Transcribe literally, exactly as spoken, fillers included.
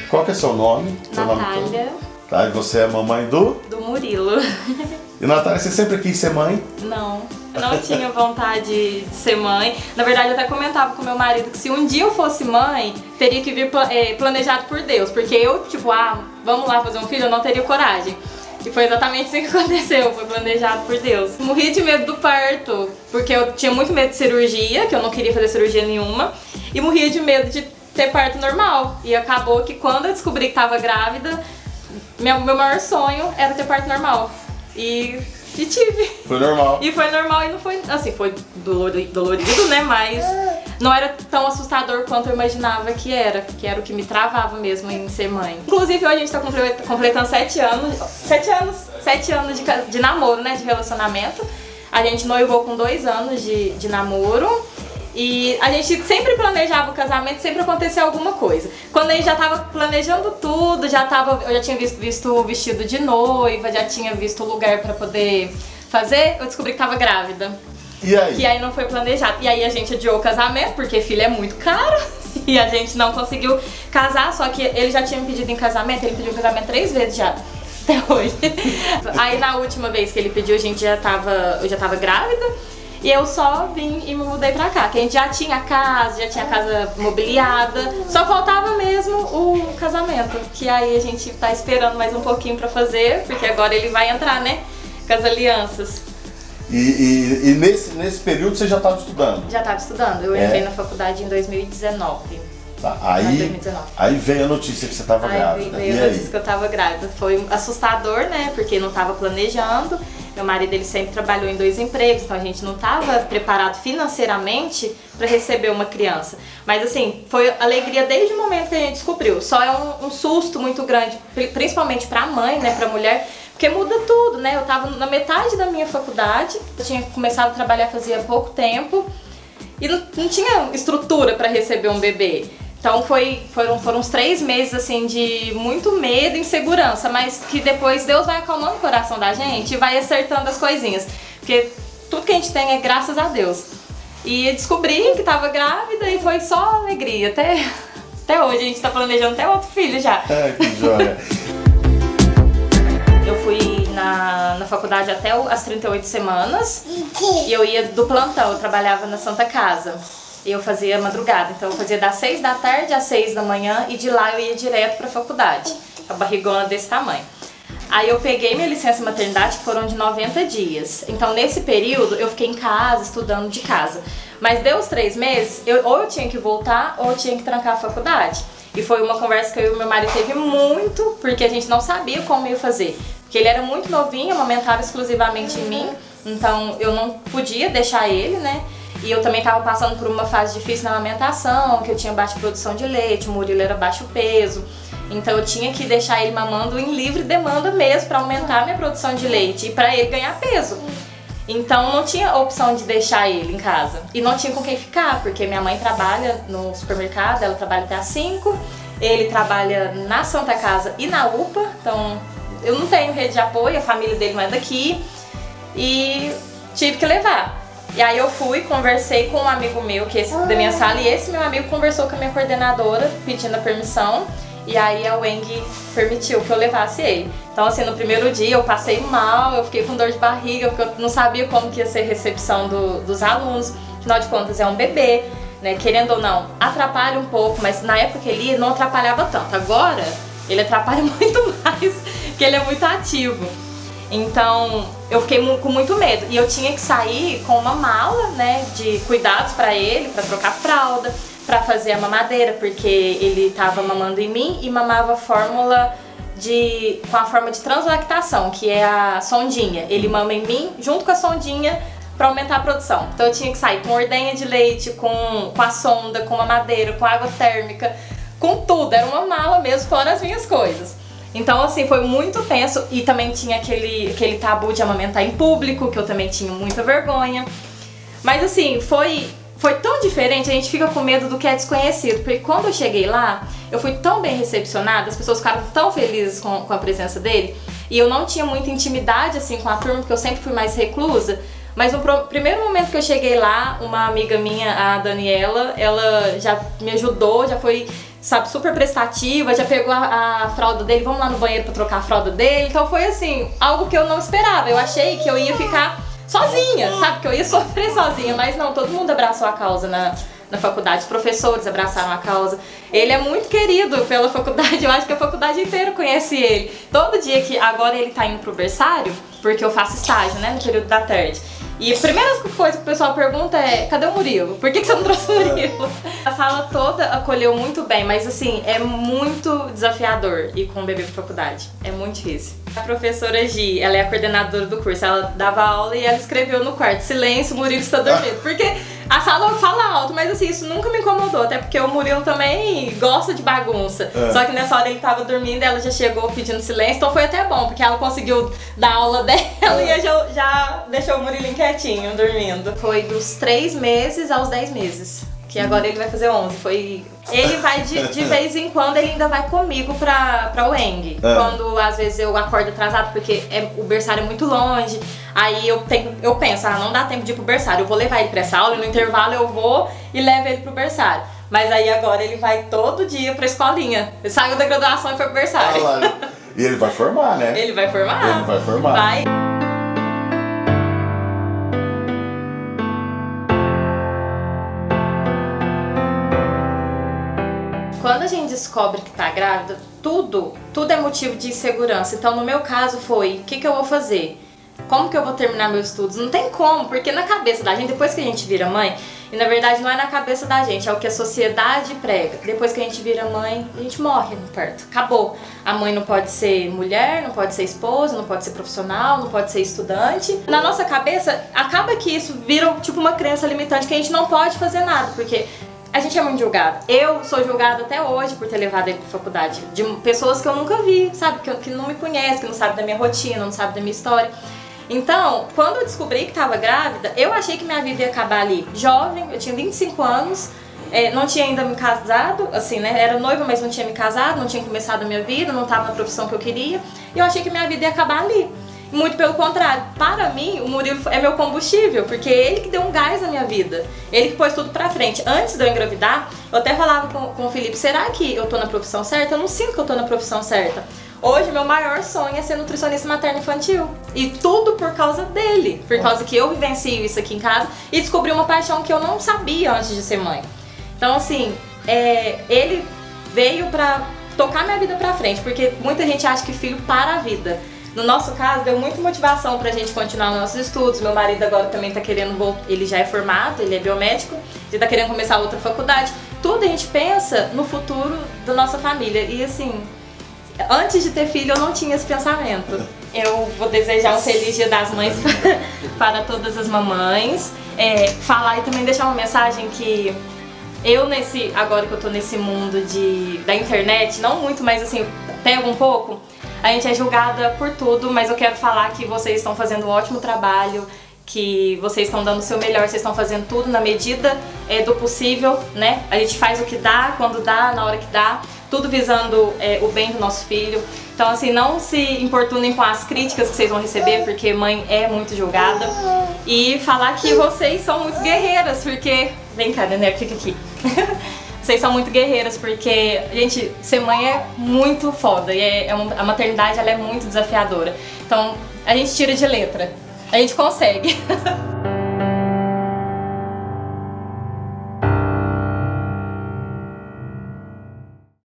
Qual que é seu nome? Seu Natália. Nome tá, e você é a mamãe do? Do Murilo. E Natália, você sempre quis ser mãe? Não, eu não tinha vontade de ser mãe. Na verdade, eu até comentava com meu marido que se um dia eu fosse mãe, teria que vir planejado por Deus. Porque eu, tipo, ah, vamos lá fazer um filho, eu não teria coragem. E foi exatamente isso que aconteceu, foi planejado por Deus. Morri de medo do parto, porque eu tinha muito medo de cirurgia, que eu não queria fazer cirurgia nenhuma. E morria de medo de ter parto normal. E acabou que quando eu descobri que estava grávida, meu, meu maior sonho era ter parto normal. E, e tive. Foi normal. E foi normal e não foi, assim, foi dolorido, dolorido, né, mas não era tão assustador quanto eu imaginava que era, que era o que me travava mesmo em ser mãe. Inclusive hoje a gente tá completando sete anos, sete anos, sete anos de, de namoro, né, de relacionamento. A gente noivou com dois anos de, de namoro. E a gente sempre planejava o casamento, sempre acontecia alguma coisa. Quando a gente já tava planejando tudo, já tava, eu já tinha visto, visto o vestido de noiva, já tinha visto o lugar pra poder fazer, eu descobri que tava grávida. E aí? Que aí não foi planejado. E aí a gente adiou o casamento, porque filho é muito caro. E a gente não conseguiu casar, só que ele já tinha me pedido em casamento, ele pediu em casamento três vezes já. Até hoje. Aí na última vez que ele pediu, a gente já tava, eu já tava grávida. E eu só vim e me mudei pra cá, que a gente já tinha casa, já tinha casa mobiliada, só faltava mesmo o casamento, que aí a gente tá esperando mais um pouquinho pra fazer, porque agora ele vai entrar, né, com as alianças. E, e, e nesse, nesse período você já estava estudando? Já estava estudando, eu é. entrei na faculdade em dois mil e dezenove. Tá, aí, dois mil e dezenove. Aí veio a notícia que você estava grávida. Aí veio e a notícia aí? que eu estava grávida. Foi assustador, né? Porque não estava planejando. Meu marido ele sempre trabalhou em dois empregos, então a gente não estava preparado financeiramente para receber uma criança. Mas assim, foi alegria desde o momento que a gente descobriu. Só é um, um susto muito grande, principalmente para a mãe, né? Para a mulher. Porque muda tudo, né? Eu estava na metade da minha faculdade, eu tinha começado a trabalhar fazia pouco tempo e não, não tinha estrutura para receber um bebê. Então foi, foram, foram uns três meses assim de muito medo e insegurança, mas que depois Deus vai acalmando o coração da gente e vai acertando as coisinhas. Porque tudo que a gente tem é graças a Deus. E descobri que estava grávida e foi só alegria. Até, até hoje a gente está planejando até outro filho já. É, que joia. Eu fui na, na faculdade até as trinta e oito semanas e eu ia do plantão, eu trabalhava na Santa Casa. E eu fazia madrugada, então eu fazia das seis da tarde às seis da manhã e de lá eu ia direto pra faculdade, a barrigona desse tamanho. Aí eu peguei minha licença maternidade, que foram de noventa dias. Então nesse período eu fiquei em casa, estudando de casa. Mas deu os três meses, eu, ou eu tinha que voltar ou eu tinha que trancar a faculdade. E foi uma conversa que eu e meu marido teve muito, porque a gente não sabia como ia fazer. Porque ele era muito novinho, amamentava exclusivamente em mim, então eu não podia deixar ele, né? E eu também estava passando por uma fase difícil na amamentação, que eu tinha baixa produção de leite, o Murilo era baixo peso. Então eu tinha que deixar ele mamando em livre demanda mesmo para aumentar a minha produção de leite e para ele ganhar peso. Então não tinha opção de deixar ele em casa. E não tinha com quem ficar, porque minha mãe trabalha no supermercado, ela trabalha até às cinco, ele trabalha na Santa Casa e na U P A, então eu não tenho rede de apoio, a família dele não é daqui e tive que levar. E aí eu fui, conversei com um amigo meu que esse, da minha sala, e esse meu amigo conversou com a minha coordenadora pedindo a permissão. E aí a Weng permitiu que eu levasse ele. Então assim, no primeiro dia eu passei mal, eu fiquei com dor de barriga, porque eu não sabia como que ia ser a recepção do, dos alunos. Afinal de contas é um bebê, né? Querendo ou não, atrapalha um pouco, mas na época que ele ia não atrapalhava tanto. Agora ele atrapalha muito mais, porque ele é muito ativo. Então eu fiquei com muito medo e eu tinha que sair com uma mala, né, de cuidados para ele, para trocar fralda, para fazer a mamadeira, porque ele estava mamando em mim e mamava fórmula de, com a forma de translactação, que é a sondinha. Ele mama em mim junto com a sondinha para aumentar a produção. Então eu tinha que sair com ordenha de leite, com, com a sonda, com mamadeira, com água térmica, com tudo. Era uma mala mesmo, fora as minhas coisas. Então assim, foi muito tenso e também tinha aquele, aquele tabu de amamentar em público, que eu também tinha muita vergonha. Mas assim, foi, foi tão diferente, a gente fica com medo do que é desconhecido. Porque quando eu cheguei lá, eu fui tão bem recepcionada, as pessoas ficaram tão felizes com, com a presença dele. E eu não tinha muita intimidade assim com a turma, porque eu sempre fui mais reclusa. Mas no primeiro momento que eu cheguei lá, uma amiga minha, a Daniela, ela já me ajudou, já foi sabe, super prestativa, já pegou a, a fralda dele, vamos lá no banheiro pra trocar a fralda dele. Então foi assim, algo que eu não esperava. Eu achei que eu ia ficar sozinha, sabe, que eu ia sofrer sozinha, mas não, todo mundo abraçou a causa na, na faculdade, os professores abraçaram a causa. Ele é muito querido pela faculdade, eu acho que a faculdade inteira conhece ele. Todo dia que, agora ele tá indo pro berçário, porque eu faço estágio, né, no período da tarde. E a primeira coisa que o pessoal pergunta é, cadê o Murilo? Por que que você não trouxe o Murilo? A sala toda acolheu muito bem, mas assim, é muito desafiador ir com o bebê pra faculdade. É muito difícil. A professora Gi, ela é a coordenadora do curso, ela dava aula e ela escreveu no quarto, silêncio, o Murilo está dormindo. Porque a sala fala alto, mas assim, isso nunca me incomodou, até porque o Murilo também gosta de bagunça. É. Só que nessa hora ele tava dormindo, ela já chegou pedindo silêncio, então foi até bom, porque ela conseguiu dar aula dela e já, já deixou o Murilo quietinho, dormindo. Foi dos três meses aos dez meses. Que agora ele vai fazer onze. Foi... Ele vai de, de vez em quando, ele ainda vai comigo pra, pra U E N G. É. Quando às vezes eu acordo atrasado, porque é, o berçário é muito longe. Aí eu, tenho, eu penso, ah, não dá tempo de ir pro berçário. Eu vou levar ele pra essa aula e no intervalo eu vou e levo ele pro berçário. Mas aí agora ele vai todo dia pra escolinha. Ele saiu da graduação e foi pro berçário. Ah, e ele vai formar, né? Ele vai formar. Ele vai formar. Vai. Quando a gente descobre que tá grávida, tudo, tudo é motivo de insegurança. Então, no meu caso foi, o que que eu vou fazer? Como que eu vou terminar meus estudos? Não tem como, porque na cabeça da gente, depois que a gente vira mãe, e na verdade não é na cabeça da gente, é o que a sociedade prega. Depois que a gente vira mãe, a gente morre no parto. Acabou. A mãe não pode ser mulher, não pode ser esposa, não pode ser profissional, não pode ser estudante. Na nossa cabeça, acaba que isso vira tipo uma crença limitante, que a gente não pode fazer nada, porque a gente é muito julgada. Eu sou julgada até hoje por ter levado ele pra faculdade. De pessoas que eu nunca vi, sabe? Que, que não me conhecem, que não sabem da minha rotina, não sabem da minha história. Então, quando eu descobri que tava grávida, eu achei que minha vida ia acabar ali. Jovem, eu tinha vinte e cinco anos, é, não tinha ainda me casado, assim, né? Era noiva, mas não tinha me casado, não tinha começado a minha vida, não tava na profissão que eu queria. E eu achei que minha vida ia acabar ali. Muito pelo contrário, para mim o Murilo é meu combustível, porque é ele que deu um gás na minha vida, ele que pôs tudo pra frente. Antes de eu engravidar, eu até falava com, com o Felipe, será que eu tô na profissão certa? Eu não sinto que eu tô na profissão certa. Hoje meu maior sonho é ser nutricionista materno-infantil, e tudo por causa dele, por causa que eu vivencio isso aqui em casa e descobri uma paixão que eu não sabia antes de ser mãe. Então assim, é, ele veio pra tocar minha vida pra frente, porque muita gente acha que filho para a vida. No nosso caso, deu muita motivação pra gente continuar nos nossos estudos. Meu marido agora também tá querendo voltar, ele já é formado, ele é biomédico, ele tá querendo começar outra faculdade. Tudo a gente pensa no futuro da nossa família. E assim, antes de ter filho eu não tinha esse pensamento. Eu vou desejar um feliz Dia das Mães para todas as mamães. É, falar e também deixar uma mensagem que eu, nesse, agora que eu tô nesse mundo de, da internet, não muito, mas assim, pego um pouco. A gente é julgada por tudo, mas eu quero falar que vocês estão fazendo um ótimo trabalho, que vocês estão dando o seu melhor, vocês estão fazendo tudo na medida é, do possível, né? A gente faz o que dá, quando dá, na hora que dá, tudo visando é, o bem do nosso filho. Então assim, não se importunem com as críticas que vocês vão receber, porque mãe é muito julgada. E falar que vocês são muito guerreiras, porque... Vem cá, Nenê, fica aqui. Vocês são muito guerreiras, porque, gente, ser mãe é muito foda, e é, é uma, a maternidade ela é muito desafiadora. Então, a gente tira de letra, a gente consegue.